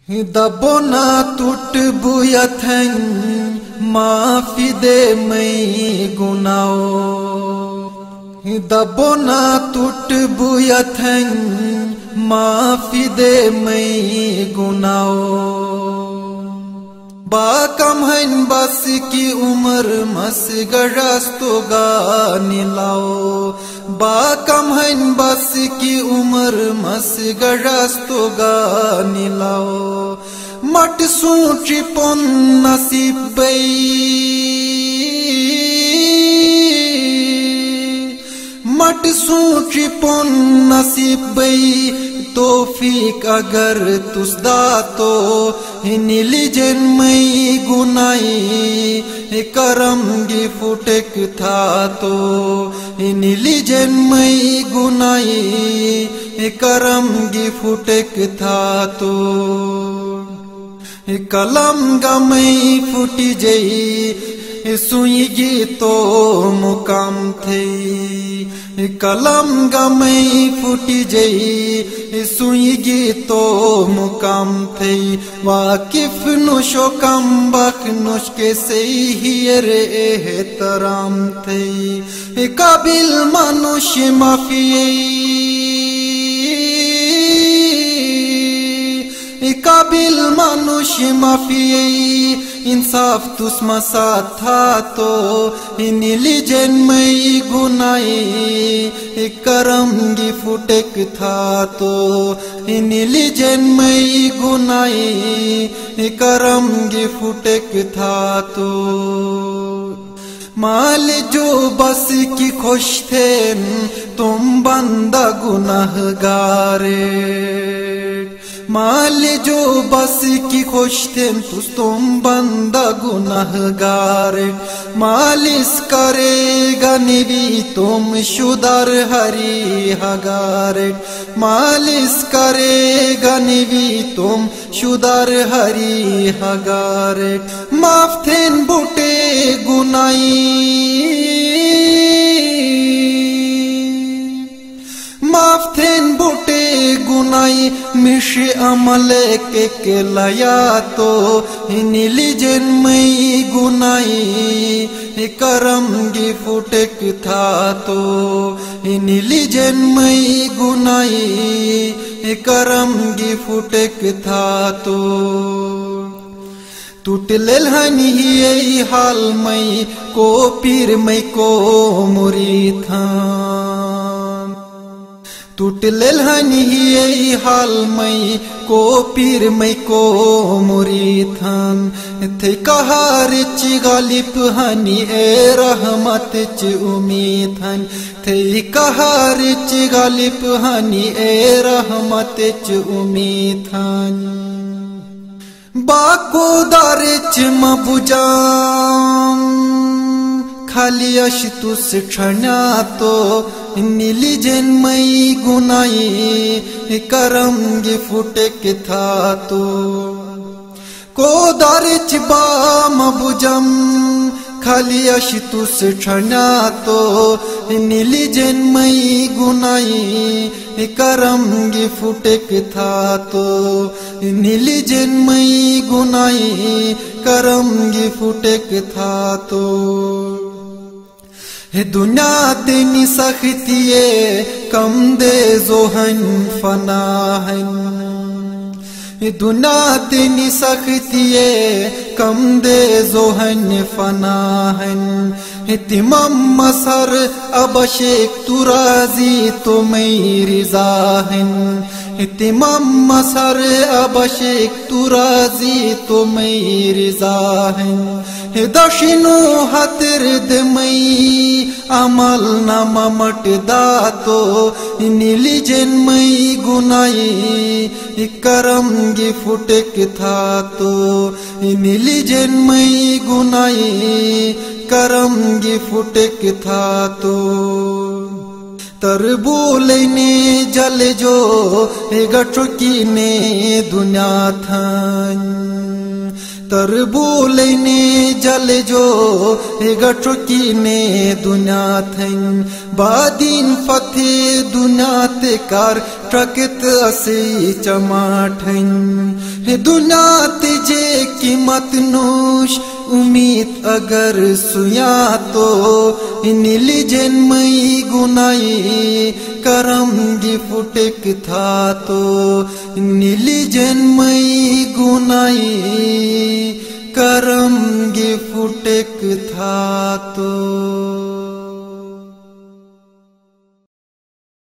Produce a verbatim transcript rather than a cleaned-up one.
دبونا ٹوٹ بویتھن معافی دے میں گناو دبونا ٹوٹ بویتھن معافی دے میں گناو با کم ہن بس کی عمر مس گڑستو گا نلاو با کم ہن بس کی عمر مس گڑستو گا نلاو مٹ سوچی پن نصیب بئی مٹ سوچی پن نصیب بئی توفیق اگر تس داتو نیلی جن میں گنائی کرم گی فٹک تھا تو نیلی جن میں گنائی کرم گی فٹک تھا تو کلم گا میں فٹی جئی سوئی گی تو مقام تھی کلم گا میں فٹی جئی سوئی گی تو مقام تھی واقف نوشو کم بخ نوش کے سہی رے احترام تھی قابل منوش معافی قابل منوش معافی انصاف تس مسا تھا تو نیلی جن میں گنائی کرم گی فٹک تھا تو نیلی جن میں گنائی کرم گی فٹک تھا تو مال جو بس کی خوش تھے تم بندہ گناہ گارے مال جو بس کی خوش تھے تم بندہ گناہ گار مالس کرے گا نبی تم شدر ہری ہگار مالس کرے گا نبی تم شدر ہری ہگار معاف تھین بوٹے گنائی معاف تھین بوٹے گنائی مش عمل کے کلیا تو نیلی جن میں گنائی کرم گی فٹک تھا تو نیلی جن میں گنائی کرم گی فٹک تھا تو ٹوٹ للہنی ہی حال میں کو پیر میں کو مری تھا ٹوٹ للہنی ہی حال میں کو پیر میں کو مری تھان تھے کہار چی غالب ہنی اے رحمت چی امید ہن تھے کہار چی غالب ہنی اے رحمت چی امید ہن باکو دار چی مبجام خالی اش تس چھنا تو نیلی جن میں گنائی کرم گی فٹک تھا تو کو دارچ با مبجم خالی اش تس چھنا تو نیلی جن میں گنائی کرم گی فٹک تھا تو نیلی جن میں گنائی کرم گی فٹک تھا تو دنیا تینی سختیے کم دے زوہن فناہن دنیا تینی سختیے کم دے زوہن فناہن تمام مسر ابشیک تو راضی تو میں رضاہن تمام مسر ابشیک تو راضی تو میں رضاہن دشنو حتر دمئی عمل نامہ مٹ داتو نیلی جن میں گنائی کرم گی فٹک تھا تو نیلی جن میں گنائی کرم گی فٹک تھا تو تربولنے جل جو گٹکی نے دنیا تھان تربولنے جل جو گٹکی نے دنیا تھن بادین فتح دنیا تے کار ٹرکت اسی چماٹھن दुनियात जे कीमत नोश उम्मीद अगर सुया तो नील जन्मई गुनाई करम गी फुटेक था तो नील जन्मई गुनाई करम गी फुटेक था तो